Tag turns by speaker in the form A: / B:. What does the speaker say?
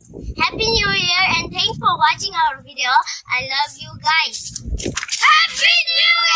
A: Happy New Year and thanks for watching our video. I love you guys. Happy New Year!